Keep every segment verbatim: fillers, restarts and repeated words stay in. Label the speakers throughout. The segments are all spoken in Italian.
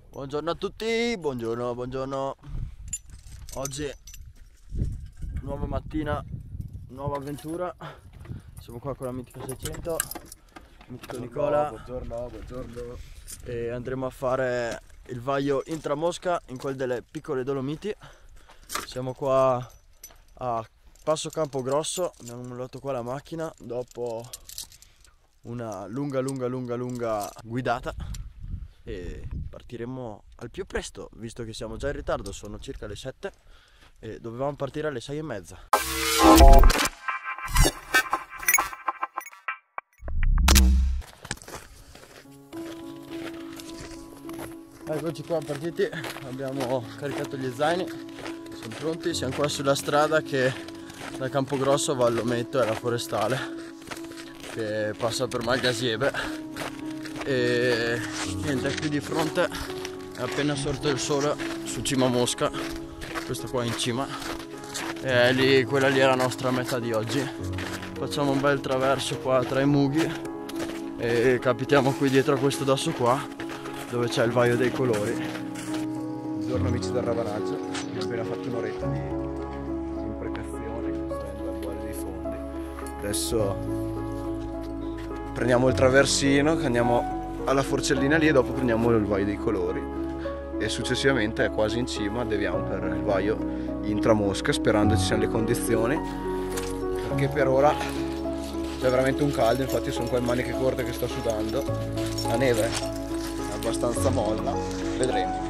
Speaker 1: Buongiorno a tutti, buongiorno, buongiorno. Oggi nuova mattina, nuova avventura. Siamo qua con la Mitica seicento, Mitico Nicola.
Speaker 2: Buongiorno, buongiorno.
Speaker 1: E andremo a fare il vaglio Intramosca in quel delle piccole Dolomiti. Siamo qua a Passo Campogrosso, abbiamo mollato qua la macchina dopo una lunga lunga lunga lunga guidata e partiremo al più presto, visto che siamo già in ritardo, sono circa le sette e dovevamo partire alle sei e mezza. Eccoci qua partiti, abbiamo caricato gli zaini, sono pronti, siamo qua sulla strada che da Campogrosso va all'Ometto e alla Forestale, che passa per Malgasiebe. E niente, qui di fronte è appena sorto il sole su Cima Mosca, questo qua in cima, e lì, quella lì è la nostra meta di oggi. Facciamo un bel traverso qua tra i mughi e capitiamo qui dietro a questo dosso qua dove c'è il Vaio dei Colori.
Speaker 2: Buongiorno amici del Ravanaggio, abbiamo appena fatto un'oretta di imprecazioni, stando al Valle dei Fondi. Adesso prendiamo il traversino, andiamo alla forcellina lì e dopo prendiamo il Vaio dei Colori e successivamente quasi in cima deviamo per il Vaio Intramosca, sperando ci siano le condizioni, perché per ora c'è veramente un caldo, infatti sono qua in maniche corte che sto sudando. La neve è abbastanza molla, vedremo.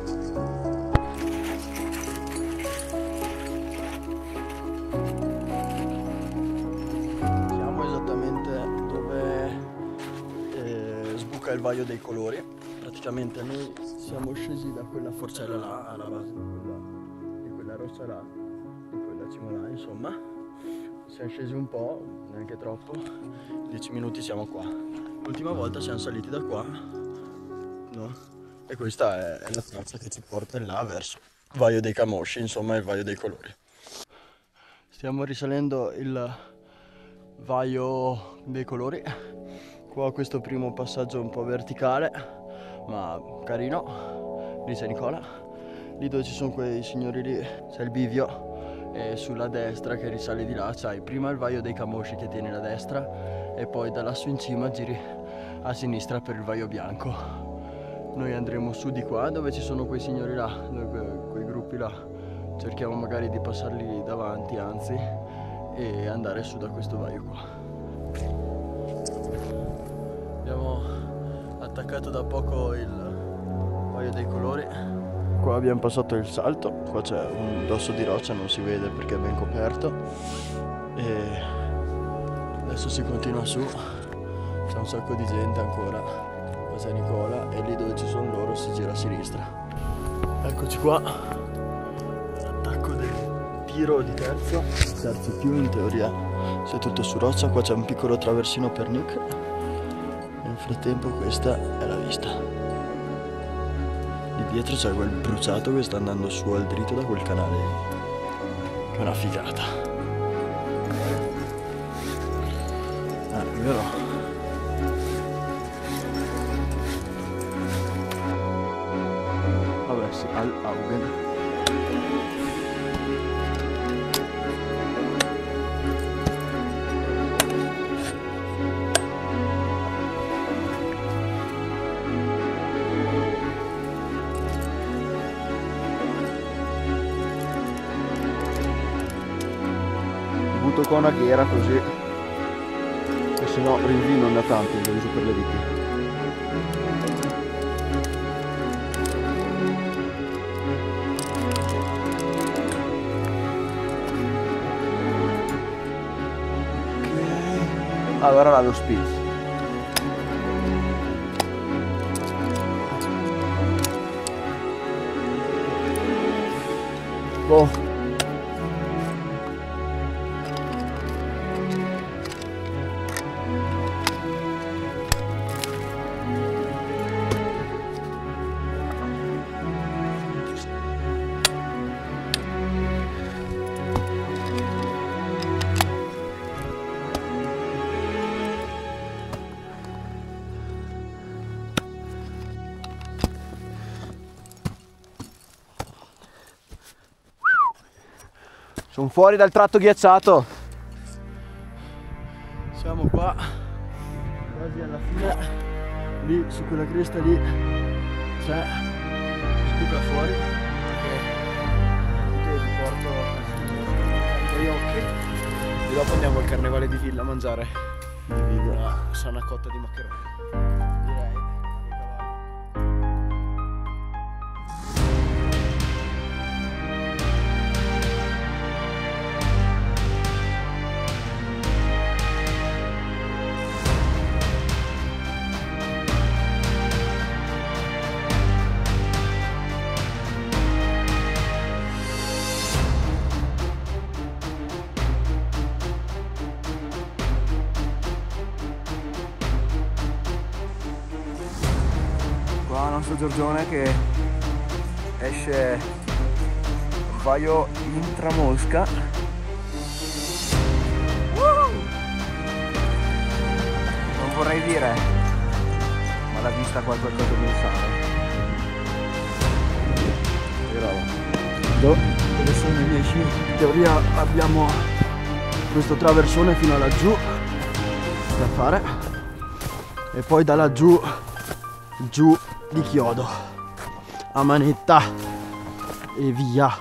Speaker 1: Il Vaio dei Colori. Praticamente noi siamo scesi da quella forcella là alla base di quella, di quella rossa là, di quella cima là, insomma siamo scesi un po', neanche troppo, dieci minuti siamo qua. L'ultima volta siamo saliti da qua, no? E questa è, è la traccia che ci porta là verso il Vaio dei Camosci, insomma il Vaio dei Colori. Stiamo risalendo il Vaio dei Colori. Qua questo primo passaggio un po' verticale, ma carino. Lì c'è Nicola, lì dove ci sono quei signori lì c'è il bivio, e sulla destra che risale di là c'hai prima il Vaio dei Camosci che tiene la destra e poi da lassù in cima giri a sinistra per il Vaio Bianco. Noi andremo su di qua dove ci sono quei signori là, dove, quei gruppi là, cerchiamo magari di passarli davanti, anzi, e andare su da questo Vaio qua. Abbiamo attaccato da poco il Vaio dei Colori. Qua abbiamo passato il salto, qua c'è un dosso di roccia, non si vede perché è ben coperto. E adesso si continua su, c'è un sacco di gente ancora. Qua c'è Nicola e lì dove ci sono loro si gira a sinistra. Eccoci qua, l'attacco del tiro di terzo, terzo più in teoria, se tutto su roccia. Qua c'è un piccolo traversino per Nick. Nel frattempo questa è la vista. Lì dietro c'è quel bruciato che sta andando su al dritto da quel canale, che è una figata. Ah, vero? Vabbè sì, al Augen.
Speaker 2: Butto qua una ghiera così, che se no rinvii non da tanto, lo uso per le viti. Ok, allora vado spitz. Boh. Sono fuori dal tratto ghiacciato.
Speaker 1: Siamo qua quasi alla fine. Lì su quella cresta lì c'è, sbuca fuori e vi porto gli occhi.
Speaker 2: E dopo andiamo al carnevale di Villa a mangiare
Speaker 1: di video.
Speaker 2: una sana cotta di maccheroni.
Speaker 1: Direi.
Speaker 2: Qua il nostro Giorgione che esce il Vaio Intramosca. Non vorrei dire, ma la vista qua è qualcosa di insano. Che roba.
Speaker 1: Do, dove sono i miei sci? In teoria abbiamo questo traversone fino a laggiù da fare e poi da laggiù giù di chiodo a manetta e via.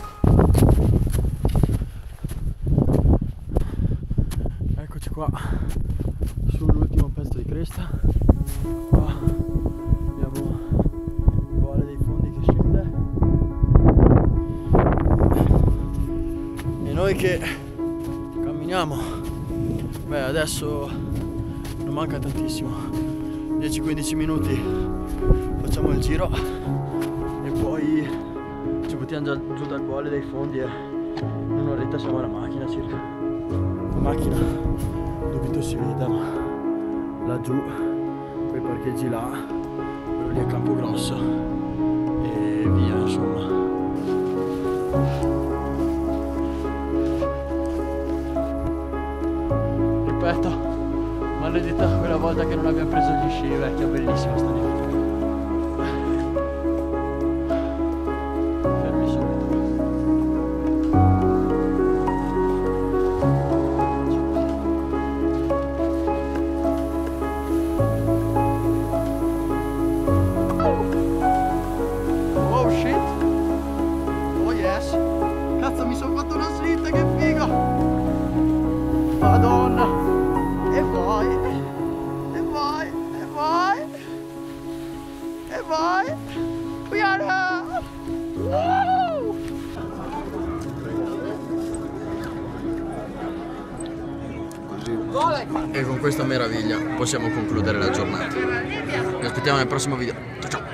Speaker 1: Eccoci qua sull'ultimo pezzo di cresta. Qua abbiamo il Bolle dei Fondi che scende e noi che camminiamo. Beh, adesso non manca tantissimo, dieci quindici minuti facciamo il giro e poi ci buttiamo già giù dal Bolle dei Fondi e in un'oretta siamo alla macchina circa. La macchina dubito si veda, ma laggiù quei parcheggi là, quello lì a Campogrosso e via, insomma. Ripeto, maledetta quella volta che non abbiamo preso gli sci, vecchia, bellissima sta lì. Fermi subito. Oh shit! Oh yes! Cazzo, mi sono fatto una slitta, che figo! Madonna! E vai, e vai, e vai, e vai, piano! Woo! E con questa meraviglia possiamo concludere la giornata. Vi aspettiamo nel prossimo video. Ciao ciao!